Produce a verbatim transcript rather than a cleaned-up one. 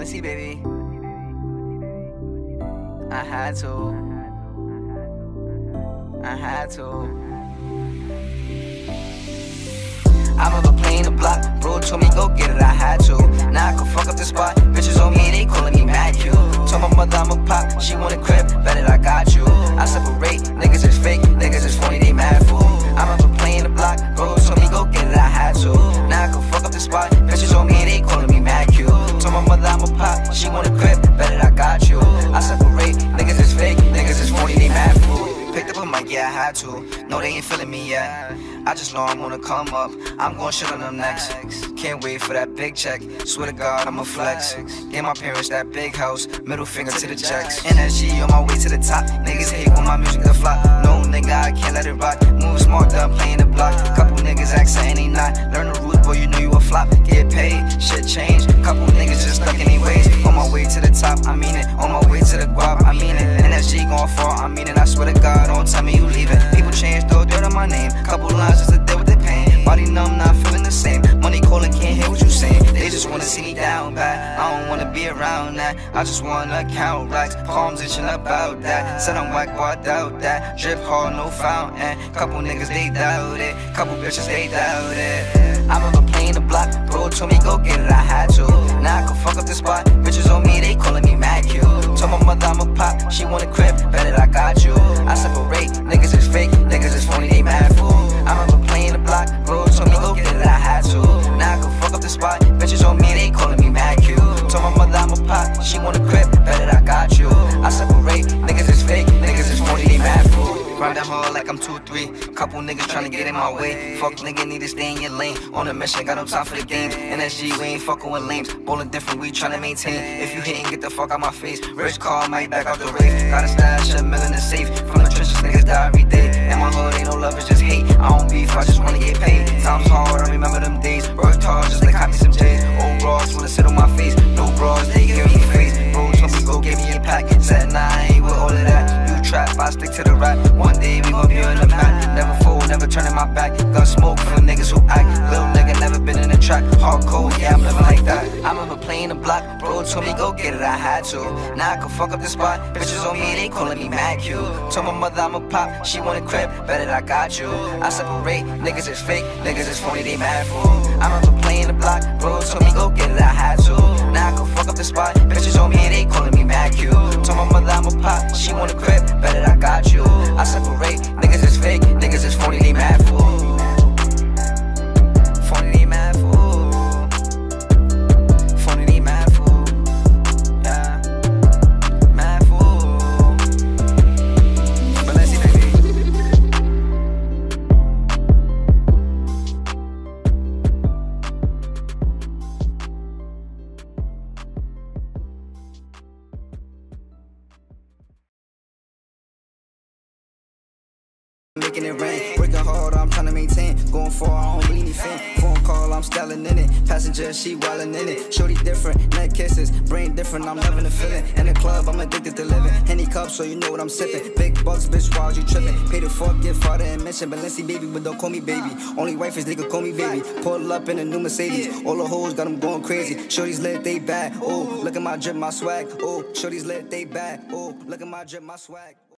Balenci, baby. I had to. I had to. I remember playing the block, bro told me go get it, I had to. Now I can fuck up the spot, bitches on me, they calling me mad cute. Told my mother I'm a pop, she want a crib, bet that I got you. I separate, niggas is fake, niggas is phony, they mad fool. I remember playing the block, bro told me go get it, I had to. Now I can fuck up the spot, bitches on me, they calling me mad cute. Told my mother I'm a pop, she want a crib, bet that I got you. I separate, niggas is fake, niggas is phony, they mad fool. Picked up a mic, yeah I had to. No, they ain't feeling me yet. I just know I'm gonna come up. I'm gonna shit on them next. Can't wait for that big check. Swear to God, I'ma flex. Gave my parents that big house. Middle finger to the checks. N S G on my way to the top. Niggas hate when my music to flop. No nigga, I can't let it rock. Move smart, done playing the block. Couple niggas act saying they not. Learn the rules, boy, you know you a flop. Get paid, shit change. Couple niggas just stuck anyways. On my way to the top, I mean it. On my way to the guap, I mean it. N S G gon' fall, I mean it. I swear to God, don't tell me you leaving. People change, throw dirt on my name. Couple lines just to deal with the pain. Body numb, not feeling the same. Money calling, can't hear what you saying. They just wanna see me down bad. I don't wanna be around that. I just wanna count racks. Palms itching about that. Said I'm whack, boy, I doubt that. Drip hard, no fountain. Couple niggas, they doubt it. Couple bitches, they doubt it. I remember playing the block. Bro told me go get it, I had to. Now I can fuck up the spot. Bitches on me, they calling me mad cute. Told my mother I'm a pop. She want a crib, bet that I got you. I separate, niggas is fake, niggas is phony, they mad fool. I remember playing the block, bro told me go get it, I had to. Now I can fuck up the spot, bitches on me, they calling me mad cute. Told my mother I'm a pop, she want a crib, bet that I got you. I separate, niggas is fake, niggas is phony, they mad fool. Grind that hard like I'm two three. Couple niggas tryna get in my way. Fuck nigga, need to stay in your lane. On a mission, got no time for the games. N S G, we ain't fucking with lames. Bowling different, we tryna maintain. If you hatin', get the fuck out my face. Rich car, might back out the race. Got a stash, a million in safe. From the trenches, niggas die every day. And my hood ain't no love, it's just hate. I don't beef, I just wanna get paid. Times hard, I remember them days. Worked hard, just like copy some J's. Old bras wanna sit on my face. No bras, they give me face. Bro told me go get me a pack. Said nah, I ain't with all of that. You trap, I stick to the rap. One day we gon' be on the map. Never fold, never turning my back. Got smoke for the niggas who act. Little nigga never been in the track. Hardcore, yeah, I'm living like that. I remember playing the block. Bro told me go get it, I had to. Now I can fuck up the spot. Bitches on me, they calling me mad cute. Told my mother I'm a pop. She want a crib, bet that I got you. I separate, niggas is fake, niggas is phony, they mad fool. I remember playing the block. Bro told me go get it, I had to. Now I can fuck up the spot. Bitches on me, they calling me mad cute. Told my mother I'm a pop. She want a crib, bet that I got you. I separate, niggas is fake, niggas is phony, they mad fool. Phony, they mad fool. Phony, they mad fool. Yeah, mad fool. Balenci, baby. Making it rain, working hard, I'm trying to maintain. Going far, I don't really need fame. Phone call, I'm styling in it. Passenger, she wildin' in it. Shorty different, neck kisses, brain different, I'm loving the feeling. In the club, I'm addicted to living. Henny cup, so you know what I'm sipping. Big bucks, bitch, why you tripping? Pay the fuck, get father and mention. Balenci, baby, but don't call me baby. Only wife is nigga, call me baby. Pull up in a new Mercedes. All the hoes got them going crazy. Shorty's lit, they bad. Oh, look at my drip, my swag. Oh, shorty's lit, they bad. Oh, look at my drip, my swag.